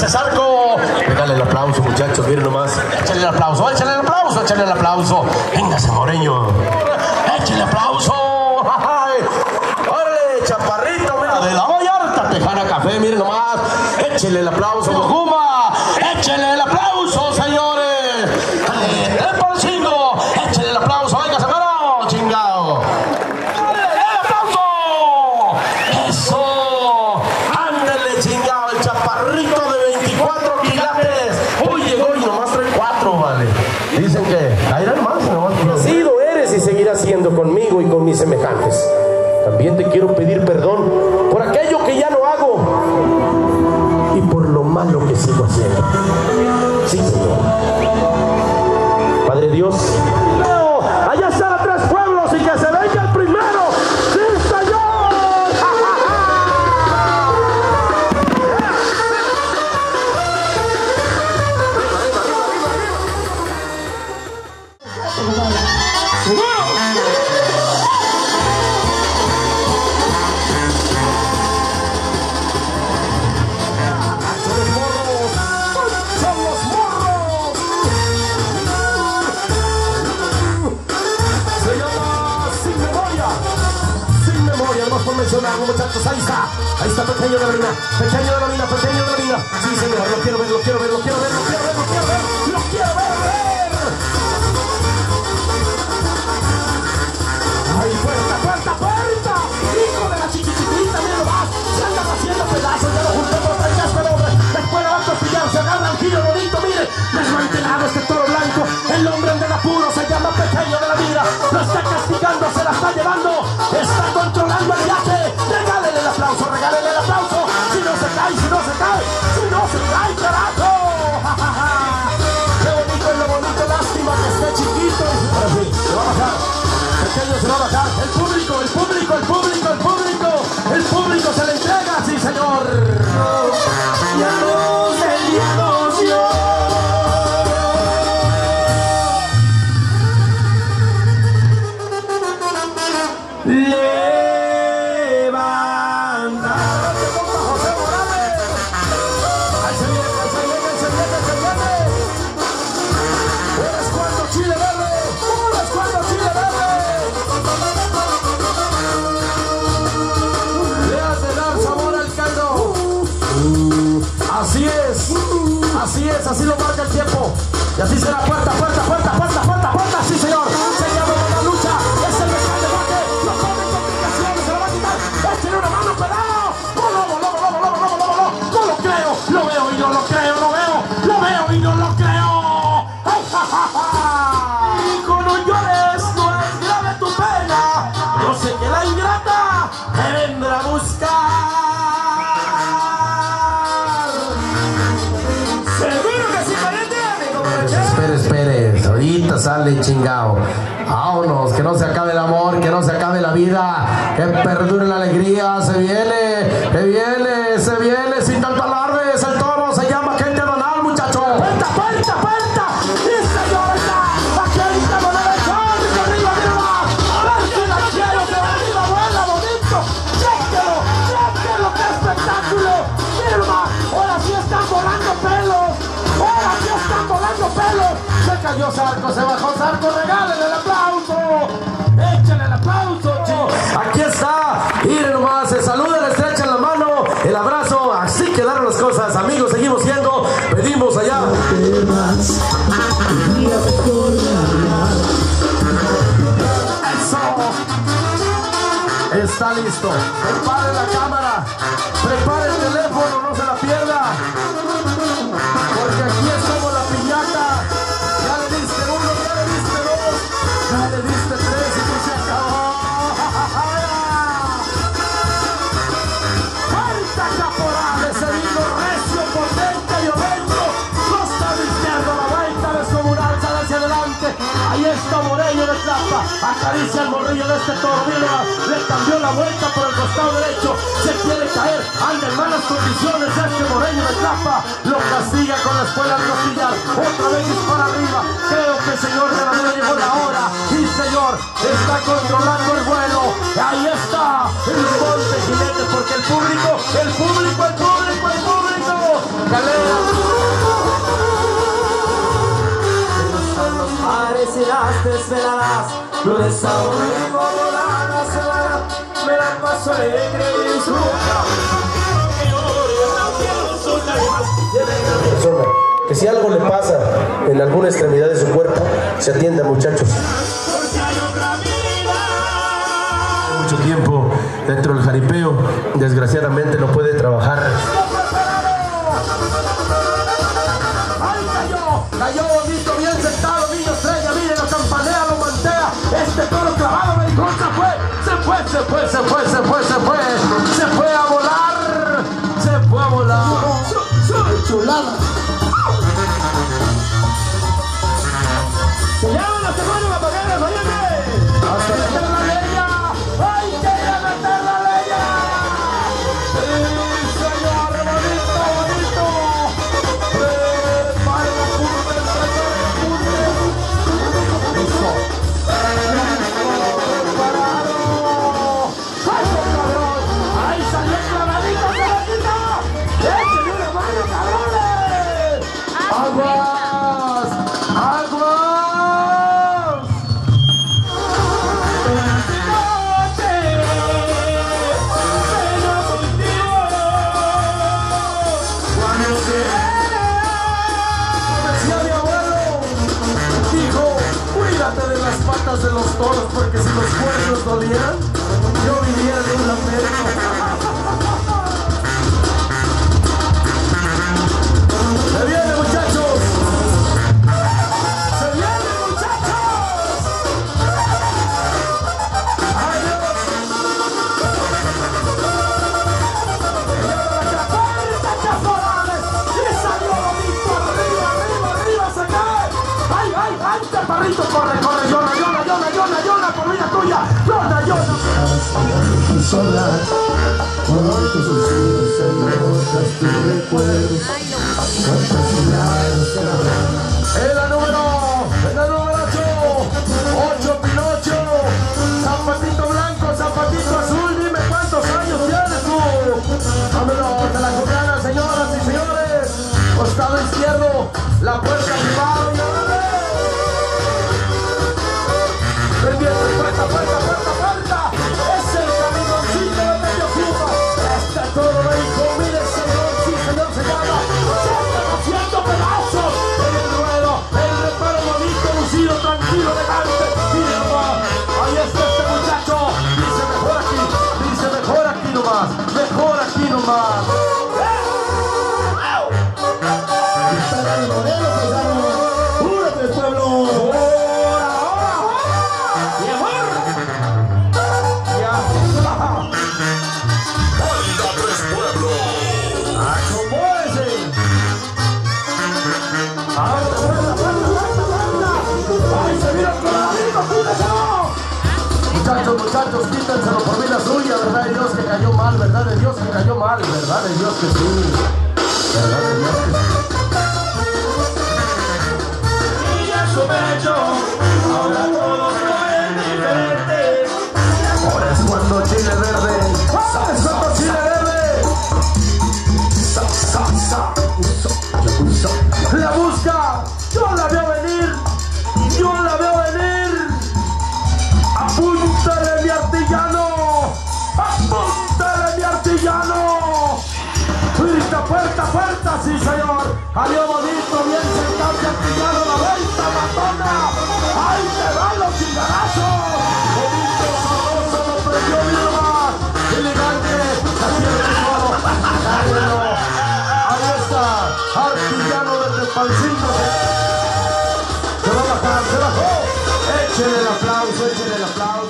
ese Zarco. Pégale el aplauso, muchachos, miren nomás. Échale el aplauso, échale el aplauso, échale el aplauso. Véngase, Moreño. Échale aplauso. ¡Órale, chaparrito! Mira, de la Vallarta, Tejana Café, miren nomás. Échale el aplauso, Mojuma. Échale el aplauso, señores. ¡El por 5! Échale el aplauso, venga, mano, chingado. ¡Órale, el aplauso! ¡Eso! ¡Ándale, chingado! El chaparrito de 24 quilates. Uy, llegó y nomás trae 4, vale. Dicen que caerán más, nomás. Nacido eres y seguirás siendo conmigo y con mis semejantes. También te quiero pedir perdón por aquello que ya no hago y por lo malo que sigo haciendo. Sí, Señor. Padre Dios, no, allá están a 3 pueblos y que se venga el primero. ¡Sí, Señor! Por mencionarlo, muchachos, ahí está Pequeño de la Mina, Pequeño de la Mina, Pequeño de la Mina. Sí, señor, lo quiero ver, lo quiero ver, lo quiero ver, lo quiero ver, lo quiero ver, lo quiero ver. Ay, puerta, puerta, puerta. Hijo de la chiquitita, mira nomás, se andan haciendo pedazos, ya lo junté por 30 hombres. Después lo van a pillar, se agarra el giro bonito, mire, desmantelado este toro blanco. El hombre del apuro se llama Pequeño de la Mina, lo está castigando, se la está llevando, está controlando el viaje. Regálele el aplauso, regálele el aplauso. Si no se cae, si no se cae, si no se cae, carajo. Qué bonito es lo bonito, lástima que esté chiquito. Ahora sí, se va a bajar. Pequeño se va a bajar. El público, el público, el público, el público. El público se le entrega, sí, señor. Ya no seríamos yo. Así es, así lo marca el tiempo. Y así será, puerta, puerta, puerta, puerta, puerta, puerta, sí señor. Se llama la lucha, es el mejor debate. No tomen complicaciones, se lo va a quitar. Échale una mano, pelado. No lo creo, lo veo y no lo creo, lo veo y no lo creo. ¡Ay, ja, ja, ja! Hijo, no llores, no es grave tu pena. Yo sé que la ingrata te vendrá a buscar. Espere, ahorita sale chingado. Vámonos, que no se acabe el amor, que no se acabe la vida, que perdure la alegría. Se viene, sin tanto alardes. El toro se llama Gente Donal, muchacho. ¡Puerta, puerta, puerta! ¡Dice Yorta! ¡Aquí está Donal, que arriba, mira más! ¡A ver si la quiero, que arriba vuela bonito! ¡Chéquelo, qué espectáculo! ¡Mira más! ¡Ahora sí están volando pelos! ¡Ahora sí están volando pelos! Se cayó Zarco, se bajó Zarco, regálele el aplauso. Échale el aplauso, chicos. Aquí está, miren nomás, se saludan, le estrechan la mano, el abrazo, así quedaron las cosas. Amigos, seguimos siendo, pedimos allá. Eso. Está listo. Prepare la cámara, prepare el teléfono, no se la pierda. Porque aquí es como la piñata. Ya le diste 1, ya le diste 2, ya le diste 3 y pues se acabó. ¡Falta caporal! Ese vino recio, potente y violento. Costado izquierdo, la vuelta descomunal, sale hacia adelante. Ahí está Moreño de Tlapa. Acaricia el morrillo de este toro. Mira, le cambió la vuelta por el costado derecho. Se quiere caer. Anda en malas condiciones este Moreño de Tlapa. Lo castiga con la espuela de costillar. Otra vez dispara arriba. Creo que el señor de la Mina llegó la hora. Y señor, está controlando el vuelo. Ahí está el monte jinete, porque el público. Galera. más desveladas, lo desahogo toda la semana, me la paso alegre y disfruto. Persona que si algo le pasa en alguna extremidad de su cuerpo, se atienda, muchachos. Mucho tiempo dentro del jaripeo, desgraciadamente no puede trabajar. Cayó bonito, bien sentado, niño estrella, miren, lo campanea, lo mantea. Este toro clavado, maricón, se fue a volar, chulada. Se llaman los demonios apagados, óyeme. Hasta meter la leña, hay que meter la leña. Sí, señor, bonito. Prepara la punta, listo. Preparado. ¡Ay, cabrón! ¡Ahí salió el clavadito, caballito! ¡Échenle una mano, cabrones! ¡Aguas! Decía mi abuelo, dijo, cuídate de las patas de los toros, porque si los cuernos dolieran, yo vivía de un lamento. ¡Se viene, muchachos! ¡Se viene, muchachos! ¡Ay, Dios! ¡Y salió bonito! ¡Arriba, se cae! ¡Ay, chaparrito! ¡Corre! ¡Yona, por vida tuya! ¡Yona! Sola, por tus suspiros, hermosas tus recuerdos, cuántas miradas te habrán. En la número 8, Pinocho, zapatito blanco, zapatito azul, dime cuántos años tienes tú. Vámonos a la jugada, señoras y señores. Costado izquierdo, la puerta privada y órale. Pendiente, puerta. Es el caminoncito de medio Cuba. Este toro rico, mire señor, sí señor, se llama. Se están haciendo pedazos en el ruedo. El reparo bonito, lucido, tranquilo, elegante. Mire nomás, ahí está este muchacho. Dice mejor aquí nomás. Para el modelo, paisano, ¡úrate, pueblo! Muchachos, quítenselo por vida suya, verdad de Dios que cayó mal, verdad de Dios que cayó mal, verdad de Dios que sí, verdad de Dios que sí. Y ya su pecho, ahora todos mueren diferentes. Ahora es cuando Chile Verde, la busca, yo la veo venir. ¡Apúntale mi artillano! ¡Puerta! ¡Sí, señor! ¡Salió bonito, bien sentado mi artillano! ¡La vuelta, matona! ¡Ahí te van los chingarazos! ¡Bonito, sabroso, lo prendió bien más! ¡Elegante! ¡Haciendo el suelo! ¡Ahí está! ¡Artillano de Tepalcingo! ¡Se va a bajar! ¡Se bajó! ¡Échele el aplauso!